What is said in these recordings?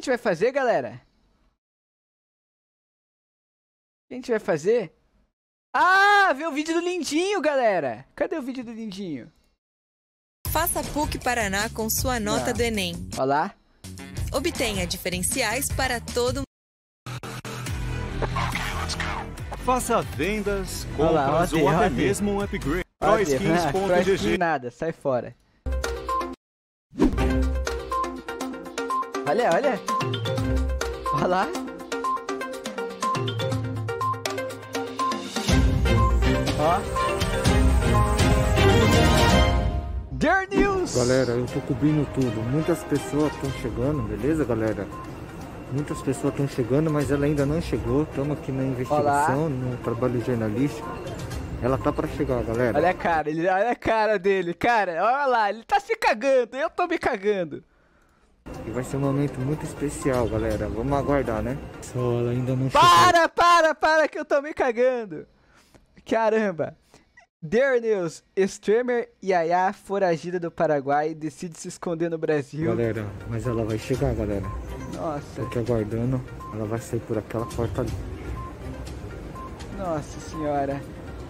vai fazer, galera? O que a gente vai fazer? Ah, ver o vídeo do Lindinho, galera. Cadê o vídeo do Lindinho? Faça PUC Paraná com sua nota do Enem. Olha lá. Obtenha diferenciais para todo Faça vendas, Olha lá, compras ou até mesmo um upgrade. Proskins.gg. Nada, sai fora. Olha, olha. Olha lá. Ó. Dear News! Galera, eu tô cobrindo tudo. Muitas pessoas estão chegando, beleza, galera? Muitas pessoas estão chegando, mas ela ainda não chegou. Estamos aqui na investigação, no trabalho jornalístico. Ela tá pra chegar, galera. Olha a cara, olha a cara dele. Cara, olha lá, ele tá se cagando, eu tô me cagando. E vai ser um momento muito especial, galera. Vamos aguardar, né? Só ela ainda não chegou. Para, que eu tô me cagando. Caramba. Dear News, streamer Yaya, foragida do Paraguai, decide se esconder no Brasil. Galera, mas ela vai chegar, galera. Nossa. Tô aqui aguardando. Ela vai sair por aquela porta ali. Nossa senhora.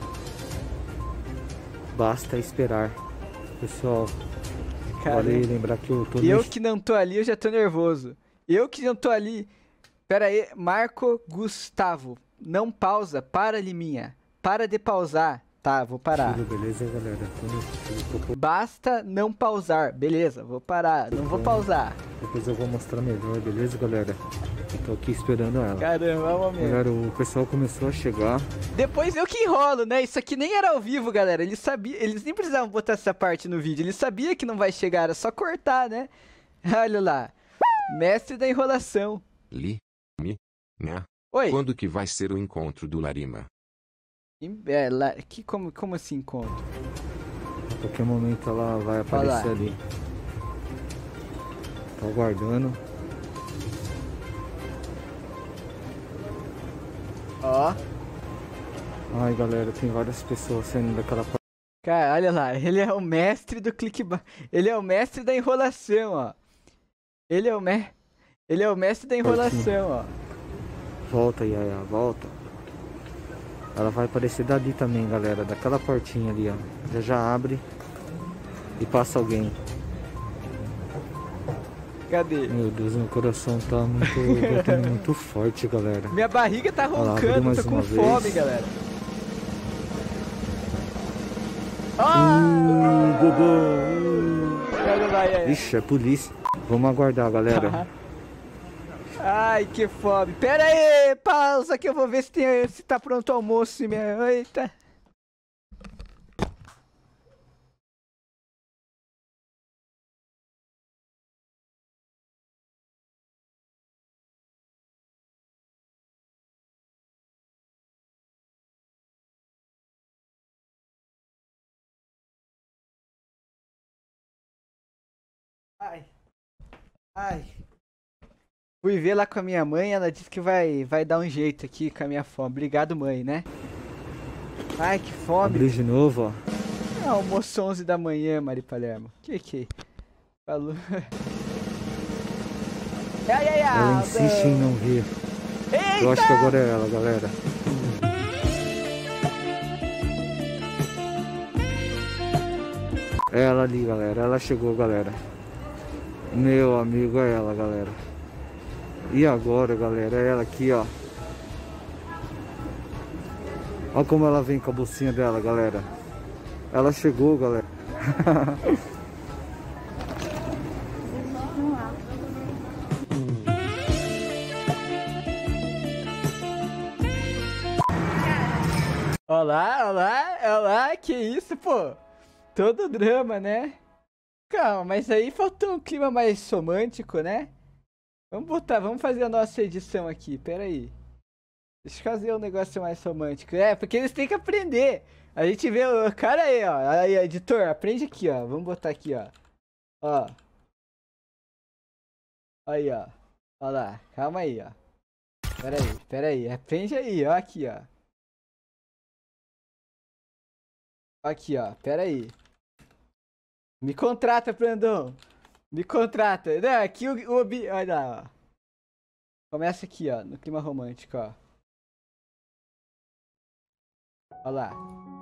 Basta esperar. Pessoal, Cara, vale lembrar que eu tô eu que não tô ali, eu já tô nervoso. Eu que não tô ali. Pera aí, Marco Gustavo. Não pausa, para Liminha. Para de pausar. Tá, vou parar. Beleza, galera? Basta não pausar. Beleza, vou parar. Não vou pausar. Depois eu vou mostrar melhor, beleza, galera? Tô aqui esperando ela. Caramba, vamos mesmo. Galera, o pessoal começou a chegar. Depois eu que enrolo, né? Isso aqui nem era ao vivo, galera. Eles sabiam, eles nem precisavam botar essa parte no vídeo. Eles sabiam que não vai chegar, era só cortar, né? Olha lá. Mestre da enrolação. Né? Oi. Quando que vai ser o encontro do Larima? Como assim encontro? A qualquer momento ela vai aparecer ali. Tô aguardando. Ó. Ai, galera, tem várias pessoas saindo daquela parte. Cara, olha lá. Ele é o mestre do clickbait. Ele é o mestre da enrolação, ó. Ele é o mestre da enrolação, ó. Volta, Yaya, volta. Ela vai aparecer dali também, galera. Daquela portinha ali, ó. Já abre e passa alguém. Cadê? Meu Deus, meu coração tá batendo muito forte, galera. Minha barriga tá roncando, mais tô com uma fome, vez. galera. Ixi, é polícia. Vamos aguardar, galera. Ai, que fome. Pera aí, pausa que eu vou ver se tá pronto o almoço. Eita. Ai. Fui ver lá com a minha mãe, ela disse que vai dar um jeito aqui com a minha fome. Obrigado, mãe, né? Ai, que fome. Abrir de novo, ó. Almoço 11 da manhã, Mari Palermo. Que? Falou. Ela insiste em não vir. Eita! Eu acho que agora é ela, galera. É ela ali, galera. Ela chegou, galera. Meu amigo, é ela, galera. E agora, galera? É ela aqui, ó. Olha como ela vem com a bolsinha dela, galera. Ela chegou, galera. Olá, que isso, pô? Todo drama, né? Calma, mas aí faltou um clima mais romântico, né? Vamos fazer a nossa edição aqui, pera aí. Deixa eu fazer um negócio mais romântico. É, porque eles têm que aprender. A gente vê o cara aí, ó. Aí, editor, aprende aqui, ó. Vamos botar aqui, ó. Ó. Aí, ó. Ó lá, calma aí, ó. Pera aí. Aprende aí, ó. Aqui, ó. Aqui, ó. Pera aí. Me contrata, Brandon. Me contrata. Não, aqui olha lá, ó. Começa aqui, ó, no clima romântico, ó. Olha lá.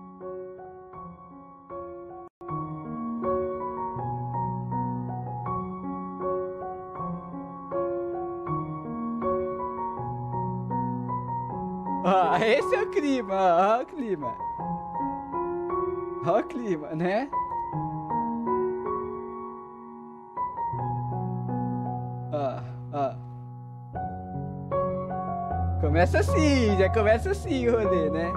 Ó, esse é o clima, ó o clima. Ó o clima, né? Ó. Começa assim, já começa assim o rolê, né?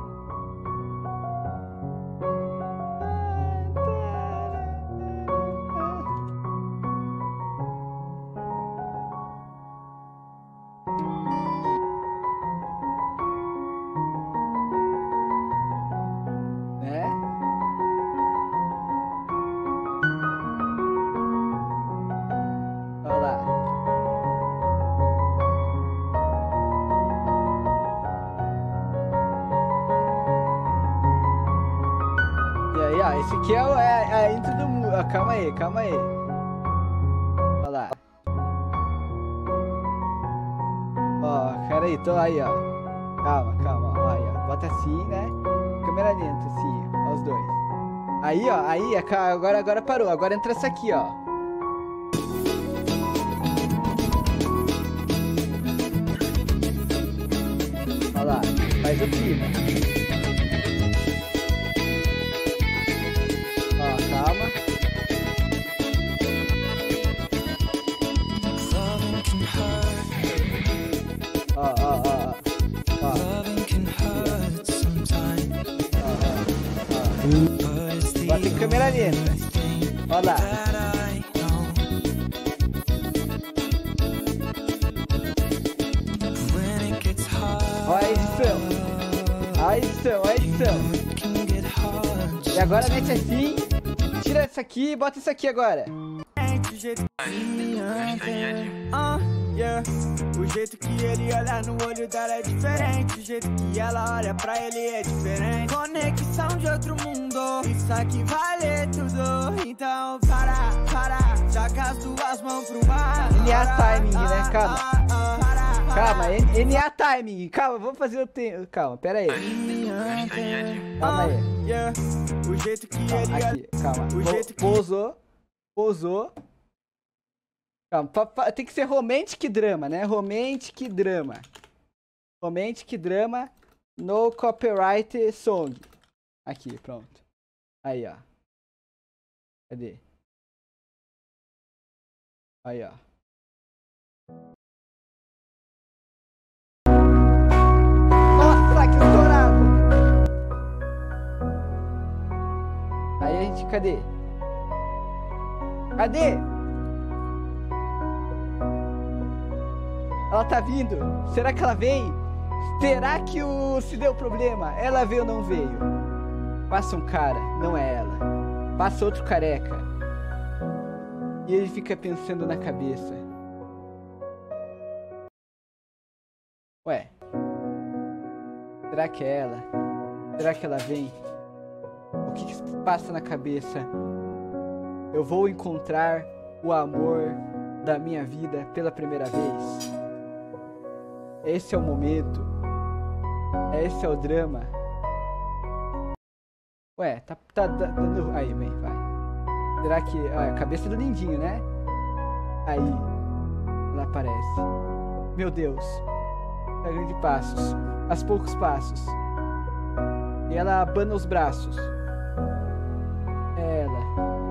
Esse aqui é a intro do mundo. Calma aí. Olha lá. Ó, peraí, tô aí, ó. Calma, ó, aí, ó. Bota assim, né? Câmera lenta, assim, ó, os dois. Aí, ó, agora parou. Agora entra essa aqui, ó. Olha lá, faz o clima. Calma. Ó. Bota em câmera lenta. Olha lá. Olha a edição. E agora mete assim. Tira essa aqui e bota isso aqui agora. O jeito que ele olha no olho dela é diferente. O jeito que ela olha pra ele é diferente. Conexão de outro mundo, isso aqui vale tudo. Então para, joga as duas mãos pro mar. NA timing, né? Calma, NA timing. Calma, vamos fazer o tempo. Calma, pera aí. Calma aí. O jeito que ele aqui, calma. Pousou. Calma, tem que ser romantic drama, né? Romantic drama no copyright song. Aqui, pronto. Aí, ó. Cadê? Aí, ó. Nossa, que estourado! Aí a gente, cadê? Ela tá vindo? Será que ela vem? Será que se deu problema? Ela veio ou não veio? Passa um cara, não é ela. Passa outro careca. E ele fica pensando na cabeça. Ué. Será que é ela? Será que ela vem? O que se passa na cabeça? Eu vou encontrar o amor da minha vida pela primeira vez. Esse é o momento. Esse é o drama. Ué, tá dando... Aí, vem, vai. Será que... Ah, a cabeça do lindinho, né? Aí. Ela aparece. Meu Deus. A grande passos. Aos poucos passos. E ela abana os braços. Ela.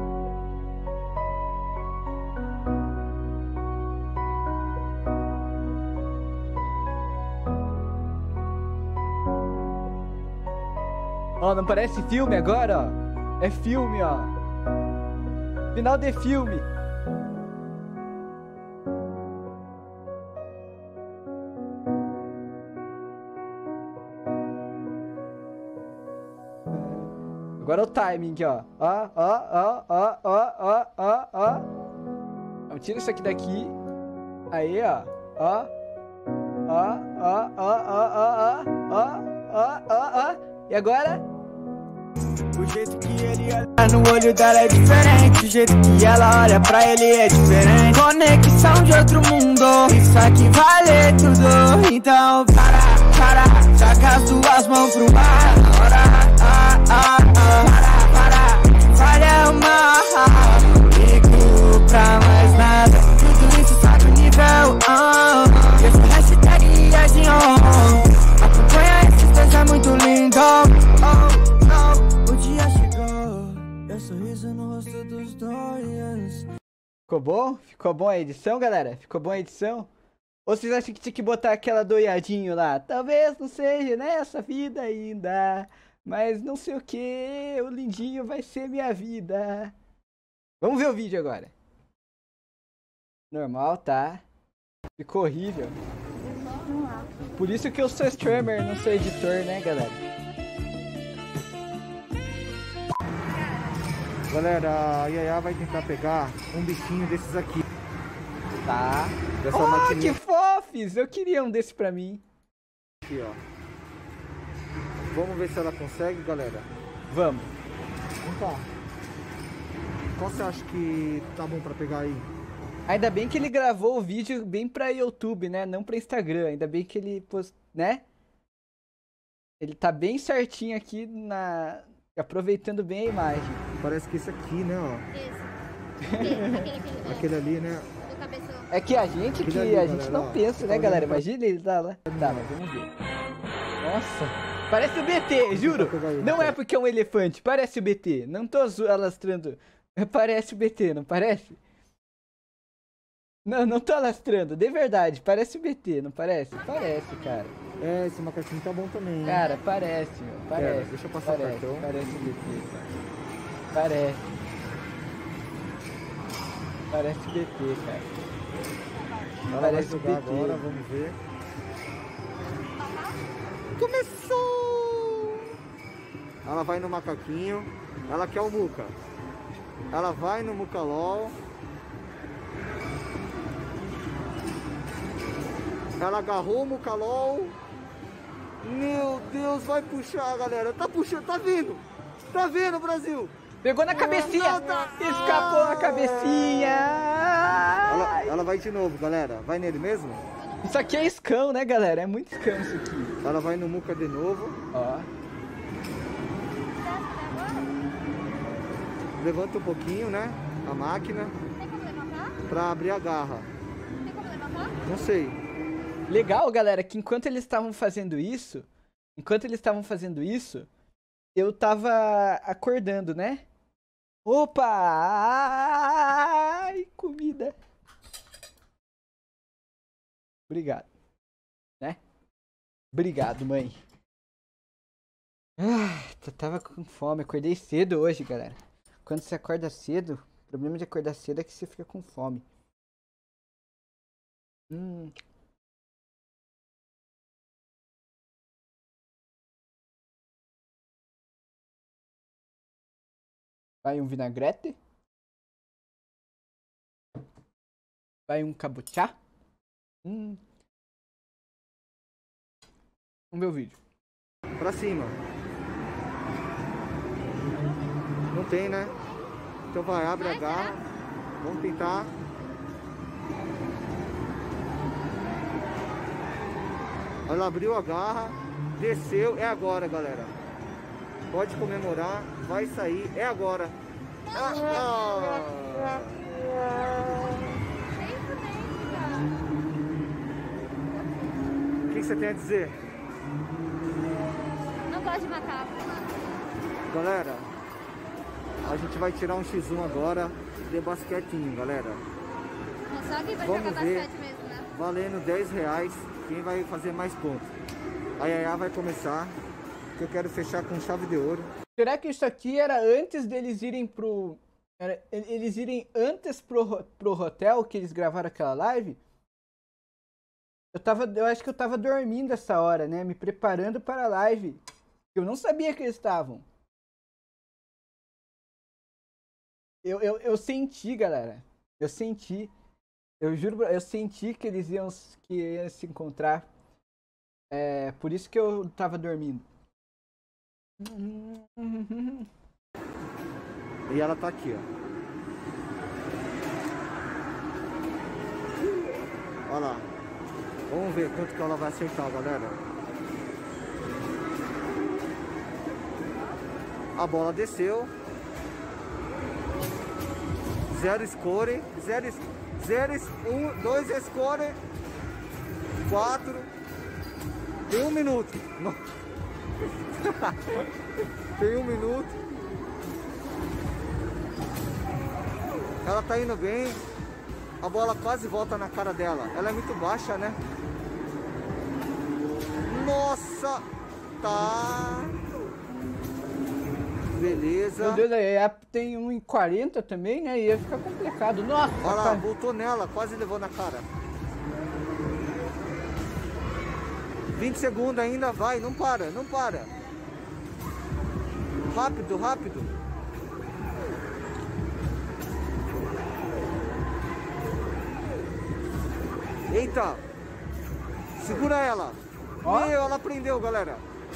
Ó, não parece filme agora, ó. É filme, ó. Final de filme. Agora é o timing, ó. Ó. Tira isso aqui daqui. Aí, ó. Ó. E agora? O jeito que ele olha no olho dela é diferente. O jeito que ela olha pra ele é diferente. Conexão de outro mundo, isso aqui vale valer tudo. Então para, joga as duas mãos pro ar. Para, falha uma. Ligo pra mais nada. Tudo isso sabe o nível. Essa hashtag é de acompanha esses dois, é muito lindo. O dia chegou, eu sorriso no rosto dos dois. Ficou bom? Ficou bom a edição, galera? Ficou bom a edição? Ou vocês acham que tinha que botar aquela doiadinho lá? Talvez não seja nessa vida ainda, mas não sei o que, o lindinho vai ser minha vida. Vamos ver o vídeo agora. Normal, tá? Ficou horrível. Por isso que eu sou streamer, não sou editor, né, galera? Galera, a Yaya vai tentar pegar um bichinho desses aqui. Tá. Dessa Oh, maquininha. que fofes! Eu queria um desse pra mim. Aqui, ó. Vamos ver se ela consegue, galera. Vamos. Vem cá. Qual você acha que tá bom pra pegar aí? Ainda bem que ele gravou o vídeo bem pra YouTube, né? Não pra Instagram. Ainda bem que ele né? Ele tá bem certinho aqui aproveitando bem a imagem. Parece que esse aqui, né, ó. Aquele Aquele ali, né? do cabeção. É que a gente Aquele ali, a gente galera, não ó. pensa, né, Tá galera? olhando pra- Imagina ele tá lá. Tá, mas vamos ver. Nossa, parece o BT, juro. pegar ele, Não cara. é porque é um elefante, parece o BT. Não tô alastrando. Parece o BT, não parece? Não tô alastrando, de verdade, parece o BT, não parece? Parece, cara. É, esse macaquinho tá bom também, hein? Cara, parece, meu. Parece. Pera, deixa eu passar o parece, cartão. Parece o BT, cara. Parece. Parece o BT, cara. Ela vai parece jogar BT. agora, vamos ver. Começou! Ela vai no macaquinho. Ela quer o Muca. Ela vai no Mucalol. Ela agarrou o Mucalol. Meu Deus, vai puxar, galera. Tá puxando, tá vindo. Tá vindo, Brasil. Pegou na cabecinha! Escapou na cabecinha! Ela vai de novo, galera. Vai nele mesmo? Isso aqui é escão, né, galera? É muito escão isso aqui. Ela vai no Muca de novo. Ó. Levanta um pouquinho, né? A máquina. Tem como levantar? Pra abrir a garra. Tem como levantar? Não sei. Legal, galera, que enquanto eles estavam fazendo isso, eu tava acordando, né? Opa! Ai, comida. Obrigado. Né? Obrigado, mãe. Tava com fome. Acordei cedo hoje, galera. Quando você acorda cedo, o problema de acordar cedo é que você fica com fome. Vai um vinagrete. Vai um cabuchá. Vamos ver o vídeo. Pra cima. Não tem, né? Então vai, abre a garra. Vamos tentar. Ela abriu a garra. Desceu. É agora, galera. Pode comemorar. Vai sair. É agora. O que você tem a dizer? Não gosto de macaco. Galera, a gente vai tirar um X1 agora de basquetinho, galera. Não só quem vai Vamos jogar ver. basquete mesmo, né? Valendo R$10. Quem vai fazer mais pontos? A Yaya vai começar. Que eu quero fechar com chave de ouro. Será que isso aqui era antes deles irem pro... Eles irem antes pro hotel que eles gravaram aquela live? Eu acho que eu tava dormindo essa hora, né? Me preparando para a live. Eu não sabia que eles estavam. Eu senti, galera. Eu senti. Eu juro, eu senti que eles iam se encontrar. É por isso que eu tava dormindo. E ela tá aqui, ó. Olha lá. Vamos ver quanto que ela vai acertar, galera. A bola desceu. 0 score. 0, 1, 2 score. 4. Tem 1 minuto. Tem 1 minuto. Ela tá indo bem. A bola quase volta na cara dela. Ela é muito baixa, né? Nossa! Tá. Beleza. Meu Deus, aí tem 1,40 também, né? Ia ficar complicado. Nossa! Olha lá, voltou nela, quase levou na cara. 20 segundos ainda, vai, não para, não para. Rápido, rápido. Eita! Segura ela. Ó. Meu, ela prendeu, galera.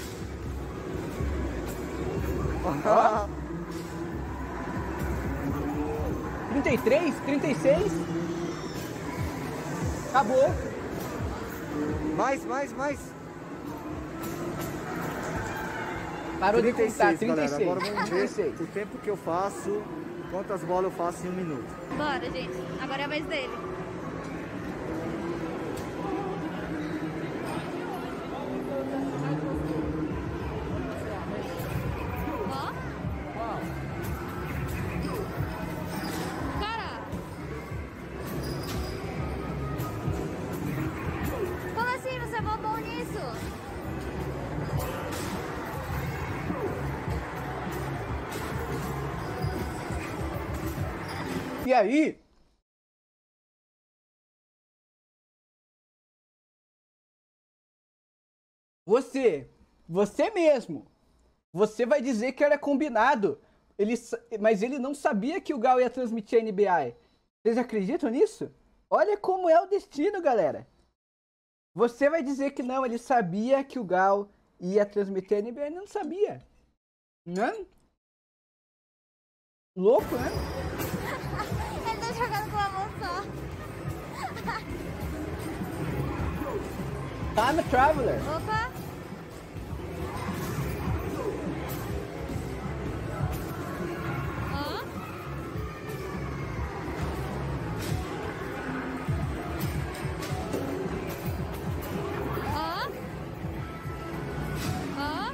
Ó. 33, 36. Acabou. Mais. Parou de 36, contar, galera. 36. Agora vamos ver 36. o tempo que eu faço, quantas bolas eu faço em 1 minuto. Bora, gente. Agora é a vez dele. Ó. Cara. Como assim? Você é mó bom nisso? E aí? Você mesmo. Você vai dizer que era combinado. Mas ele não sabia que o Gal ia transmitir a NBA. Vocês acreditam nisso? Olha como é o destino, galera. Você vai dizer que não, ele sabia que o Gal ia transmitir a NBA. Ele não sabia. Não? Louco, né? Ele tá jogando com a mão só. Time Traveler. Opa. Ó. Ó. Ó.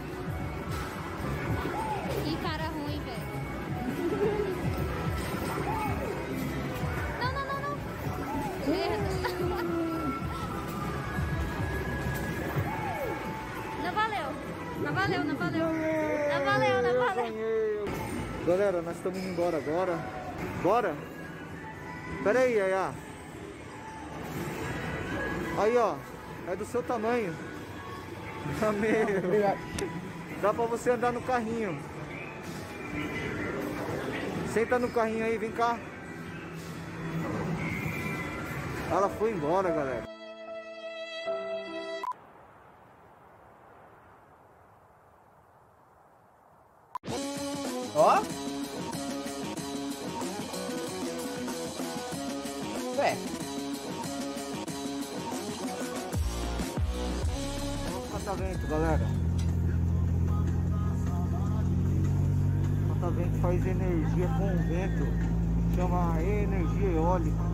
Que cara ruim, velho. Não. Não valeu. Galera, nós estamos indo embora agora. Bora? Pera aí, Yaya. Aí, ó. É do seu tamanho. Meu. Dá pra você andar no carrinho. Senta no carrinho aí, vem cá. Ela foi embora, galera. Ó. Ué. Catavento, galera. Catavento faz energia com o vento. Chama energia eólica.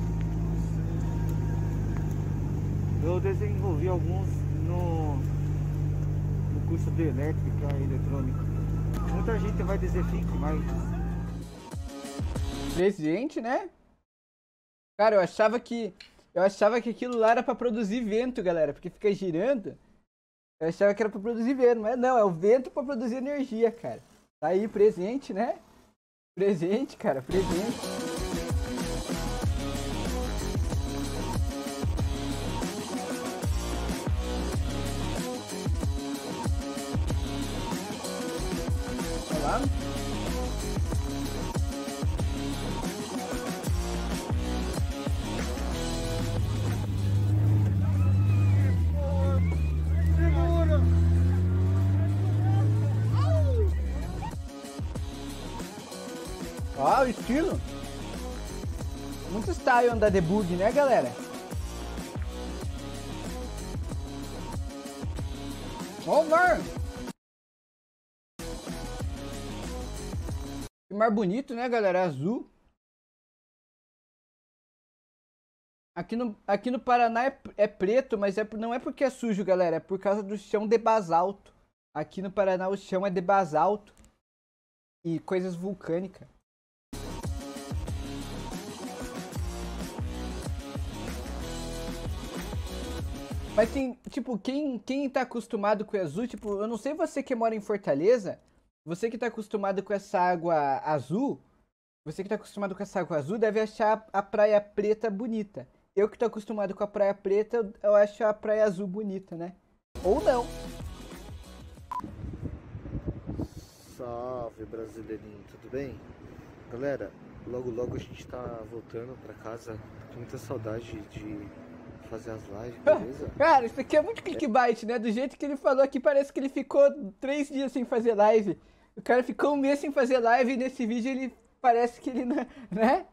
Eu desenvolvi alguns no curso de elétrica e eletrônica. Muita gente vai dizer fique, mas... Presente, né? Cara, eu achava que aquilo lá era pra produzir vento, galera, porque fica girando. Eu achava que era pra produzir vento, mas não, é o vento pra produzir energia, cara. Tá aí, presente, né? Presente, cara, presente. Olha lá. Ó, o estilo. Muito style andar de bug, né, galera? Ó o mar! Que mar bonito, né, galera? Azul. Aqui no Paraná é preto, mas não é porque é sujo, galera. É por causa do chão de basalto. Aqui no Paraná o chão é de basalto. E coisas vulcânicas. Mas tem, tipo, quem tá acostumado com o azul, tipo, eu não sei você que mora em Fortaleza, você que tá acostumado com essa água azul, deve achar a Praia Preta bonita. Eu que tô acostumado com a Praia Preta, eu acho a Praia Azul bonita, né? Ou não. Salve, brasileirinho, tudo bem? Galera, logo a gente tá voltando pra casa. Tô com muita saudade de fazer as lives, beleza? Cara, isso aqui é muito clickbait, né? Do jeito que ele falou aqui, parece que ele ficou 3 dias sem fazer live. O cara ficou 1 mês sem fazer live e nesse vídeo ele parece que ele não... né?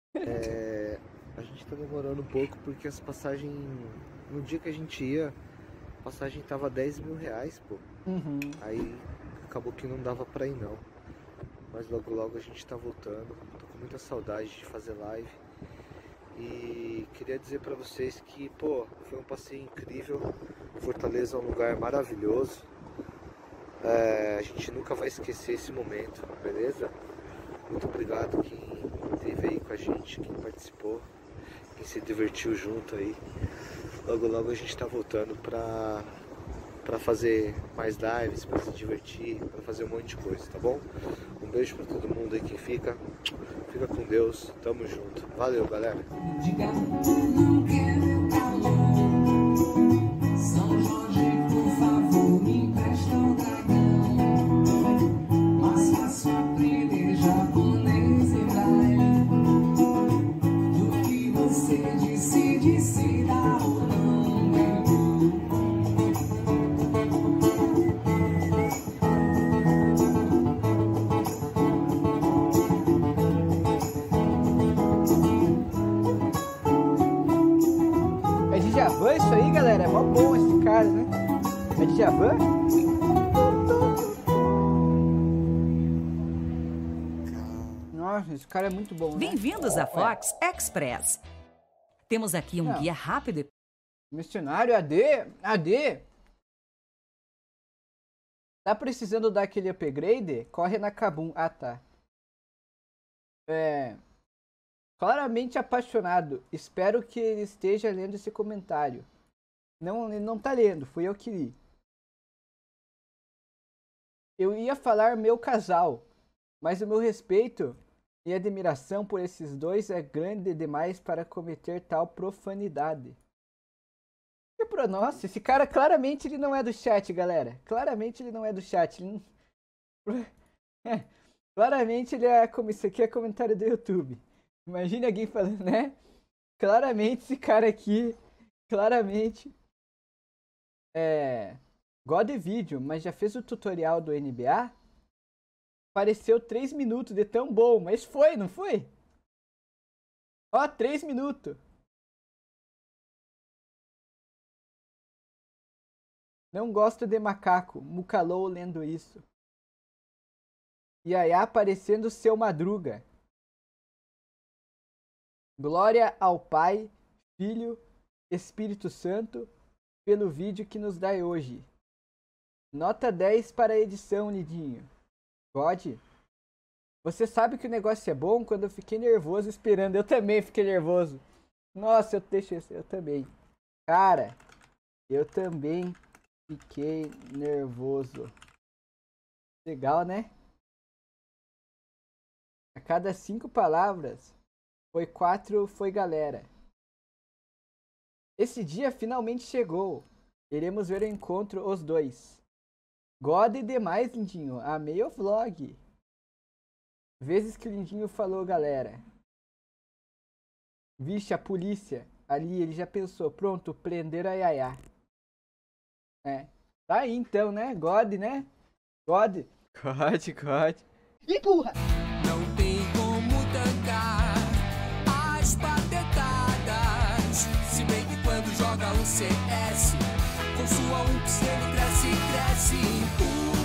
A gente tá demorando um pouco porque as passagens... No dia que a gente ia, a passagem tava 10 mil reais, pô. Uhum. Aí acabou que não dava pra ir, não. Mas logo a gente tá voltando. Tô com muita saudade de fazer live. E queria dizer pra vocês que, pô, foi um passeio incrível. Fortaleza é um lugar maravilhoso. A gente nunca vai esquecer esse momento, beleza? Muito obrigado quem esteve aí com a gente, quem participou, quem se divertiu junto aí. Logo a gente tá voltando pra fazer mais lives, pra se divertir, pra fazer um monte de coisa, tá bom? Um beijo pra todo mundo aí que fica com Deus, tamo junto. Valeu, galera. São Jorge, por favor, me empresta um dragão. Mas faço aprender japonês e braille. Do que você decide se dá ou não. É Djavan isso aí, galera? É mó bom esse cara, né? É Djavan? Nossa, esse cara é muito bom, né? Bem-vindos à Fox Express. Temos aqui um guia rápido. Missionário AD. Tá precisando dar aquele upgrade? Corre na Kabum. Ah, tá. Claramente apaixonado. Espero que ele esteja lendo esse comentário. Não, ele não tá lendo. Fui eu que li. Eu ia falar meu casal, mas o meu respeito e admiração por esses dois é grande demais para cometer tal profanidade. Nossa, esse cara claramente ele não é do chat, galera. Claramente ele não é do chat. Ele não... Claramente ele é como isso aqui é comentário do YouTube. Imagine alguém falando, né? Claramente esse cara aqui, claramente God Video, mas já fez o tutorial do NBA? Pareceu 3 minutos de tão bom, mas foi, não foi? Ó, 3 minutos. Não gosto de macaco, Mucalou lendo isso. Yaya aparecendo seu Madruga. Glória ao Pai, Filho, Espírito Santo, pelo vídeo que nos dá hoje. Nota 10 para a edição, Nidinho. Pode? Você sabe que o negócio é bom quando eu fiquei nervoso esperando. Eu também fiquei nervoso. Nossa, eu também. Cara, eu também fiquei nervoso. Legal, né? A cada 5 palavras, 4 foi galera. Esse dia finalmente chegou. Iremos ver o encontro os dois. God demais, Lindinho. Amei o vlog. Vezes que o Lindinho falou, galera. Vixe, a polícia. Ali ele já pensou. Pronto, prenderam a Yaya. Tá aí então, né? God, né? God. Empurra! Não tem como tancar as patetadas. Se bem que quando joga o CS, com sua UPS ele cresce, cresce.